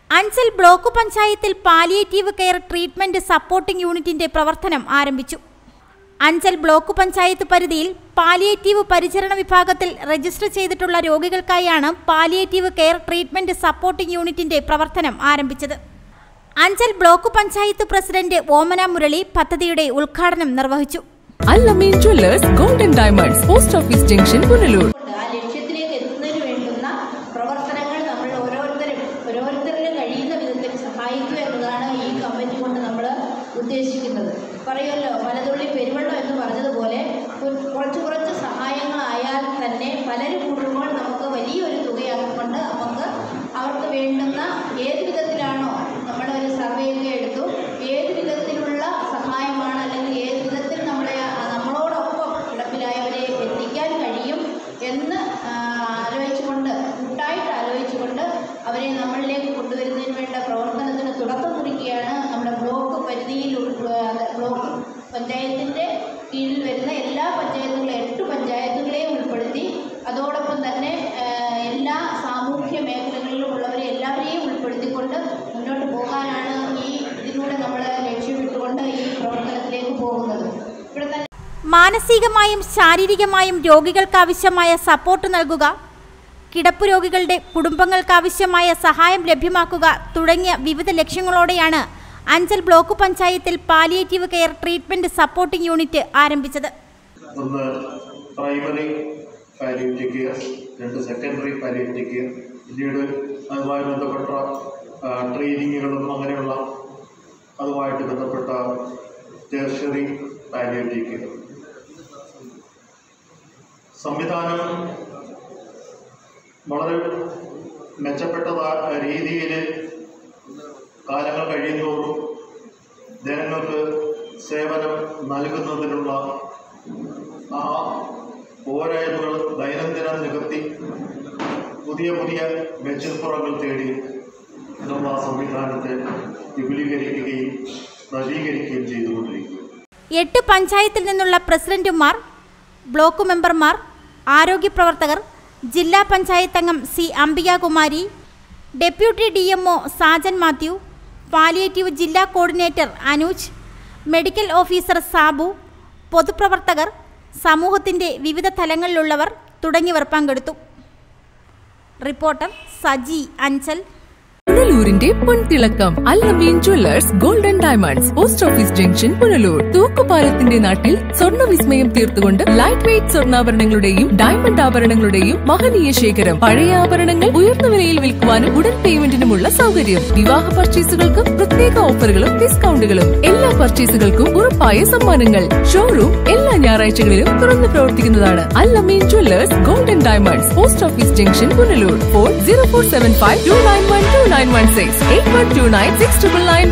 Anchal block പഞ്ചായത്തിൽ palliative care treatment supporting യൂണിറ്റിന്റെ പ്രവർത്തനം ആരംഭിച്ചു. അഞ്ചൽ ബ്ലോക്ക് പഞ്ചായത്ത് പരിധിയിൽ പാലിയേറ്റീവ് പരിചരണ വിഭാഗത്തിൽ രജിസ്റ്റർ ചെയ്തിട്ടുള്ള രോഗികൾക്കായാണ് പാലിയേറ്റീവ് കെയർ ട്രീറ്റ്മെന്റ് സപ്പോർട്ടിംഗ് യൂണിറ്റിന്റെ പ്രവർത്തനം ആരംഭിച്ചത്. അഞ്ചൽ ബ്ലോക്ക് പഞ്ചായത്ത് പ്രസിഡന്റ് ഓമന മുരളി പദ്ധതിയുടെ ഉദ്ഘാടനം നിർവഹിച്ചു. Al Ameen jewellers golden diamonds, post office junction, Punalur. ലക്ഷ്യത്തിലേക്ക് എത്തുന്നതിന് വേണ്ടുന്ന പ്രവർത്തനങ്ങൾ നമ്മൾ ഓരോരുത്തരിലും കഴിയുന്ന വിധത്തിൽ സഹായിക്കുക എന്നതാണ് ഈ കമ്മിറ്റി കൊണ്ട് നമ്മൾ ഉദ്ദേശിക്കുന്നത്. പറയുമല്ലോ, മലതുള്ളി പെരുവെള്ളം എന്ന് പറഞ്ഞതുപോലെ കുറച്ച് സഹായങ്ങളായാൽ തന്നെ പലരും കൂടുമ്പോൾ നമുക്ക് വലിയൊരു തുകയാക്കിക്കൊണ്ട് അവർക്ക് വേണ്ടുന്ന ഏത് വിധത്തിലാണോ നമ്മുടെ ഒരു സർവേയൊക്കെ എടുത്തു ഏത് വിധത്തിലുള്ള സഹായമാണ് അല്ലെങ്കിൽ ഏത് വിധത്തിൽ നമ്മളോടൊപ്പം കിടപ്പിലായവരെ എത്തിക്കാൻ കഴിയും എന്ന് കൂട്ടായിട്ട് ആലോചിച്ചുകൊണ്ട് അവരെ നമ്മളിലേക്ക് കൊണ്ടുവരുന്നതിന് വേണ്ട പ്രവർത്തനത്തിന് തുടക്കം കുറിക്കുകയാണ്. നമ്മുടെ ബ്ലോക്ക് പരിധിയിൽ ബ്ലോക്ക് പഞ്ചായത്തിൻ്റെ കീഴിൽ വരുന്ന എല്ലാ പഞ്ചായത്തുകളെയും 8 പഞ്ചായത്തുകളെയും ഉൾപ്പെടുത്തി അതോടൊപ്പം തന്നെ എല്ലാ സാമൂഹ്യ മേഖലകളിലും ഉള്ളവരെ എല്ലാവരെയും ഉൾപ്പെടുത്തിക്കൊണ്ട് മുന്നോട്ട് പോകാനാണ് ഇതിലൂടെ നമ്മൾ ലക്ഷ്യമിട്ടുകൊണ്ട് ഈ പ്രവർത്തനത്തിലേക്ക് പോകുന്നത്. ഇവിടെ തന്നെ മാനസികമായും ശാരീരികമായും രോഗികൾക്കാവശ്യമായ സപ്പോർട്ട് നൽകുക, കിടപ്പ് രോഗികളുടെ കുടുംബങ്ങൾക്കാവശ്യമായ സഹായം ലഭ്യമാക്കുക തുടങ്ങിയ വിവിധ ലക്ഷ്യങ്ങളോടെയാണ് അഞ്ചൽ ബ്ലോക്ക് പഞ്ചായത്തിൽ palliative care treatment supporting unit ആരംഭിച്ചത്. Primary palliative care, 2 secondary palliative care, പിന്നീട് അതുമായി ബന്ധപ്പെട്ട ട്രെയിനിങ്ങുകളും അങ്ങനെയുള്ള അതുമായിട്ട് ബന്ധപ്പെട്ട ടെർഷ്യറി പാലിയേറ്റീവ് കെയർ സംവിധാനം വളരെ മെച്ചപ്പെട്ട രീതിയിൽ കാലങ്ങൾ കഴിയുന്നതോറും ജനങ്ങൾക്ക് സേവനം നൽകുന്നതിനുള്ള ആ പോരായ്മകൾ ദൈനംദിനം നികത്തി പുതിയ മെച്ചപ്പുറങ്ങൾ തേടി നമ്മൾ ആ സംവിധാനത്തെ വിപുലീകരിക്കുകയും നവീകരിക്കുകയും ചെയ്തുകൊണ്ടിരിക്കുക. 8 പഞ്ചായത്തിൽ നിന്നുള്ള പ്രസിഡന്റുമാർ, ബ്ലോക്ക് മെമ്പർമാർ, ആരോഗ്യ പ്രവർത്തകർ, ജില്ലാ പഞ്ചായത്ത് അംഗം C Ambikakumari, deputy DMO Sajan Mathew, palliative ജില്ലാ coordinator Anooj, medical officer Sabu, പൊതുപ്രവർത്തകർ, സമൂഹത്തിൻ്റെ വിവിധ തലങ്ങളിലുള്ളവർ തുടങ്ങിയവർ പങ്കെടുത്തു. റിപ്പോർട്ടർ സജി, അഞ്ചൽ. പുനലൂരിന്റെ പൊൻതിളക്കം Al Ameen jewellers golden diamonds, post office junction, Punalur. തൂക്കുപാലത്തിന്റെ നാട്ടിൽ സ്വർണ്ണ വിസ്മയം തീർത്തുകൊണ്ട് ലൈറ്റ് വെയ്റ്റ് സ്വർണ്ണാഭരണങ്ങളുടെയും ഡയമണ്ട് ആഭരണങ്ങളുടെയും മഹനീയ ശേഖരം. പഴയ ആഭരണങ്ങൾ ഉയർന്ന വിലയിൽ വിൽക്കുവാനും ഉടൻ പേയ്മെന്റിനുമുള്ള സൗകര്യം. വിവാഹ പർച്ചേസുകൾക്കും പ്രത്യേക ഓഫറുകളും ഡിസ്കൗണ്ടുകളും. എല്ലാ പർച്ചേസുകൾക്കും ഉറപ്പായ സമ്മാനങ്ങൾ. ഷോറൂം എല്ലാ ഞായറാഴ്ചകളിലും തുറന്നു പ്രവർത്തിക്കുന്നതാണ്. Al Ameen jewellers golden diamonds, post office junction, Punalur. Phone 0475 291 2916 8129 699.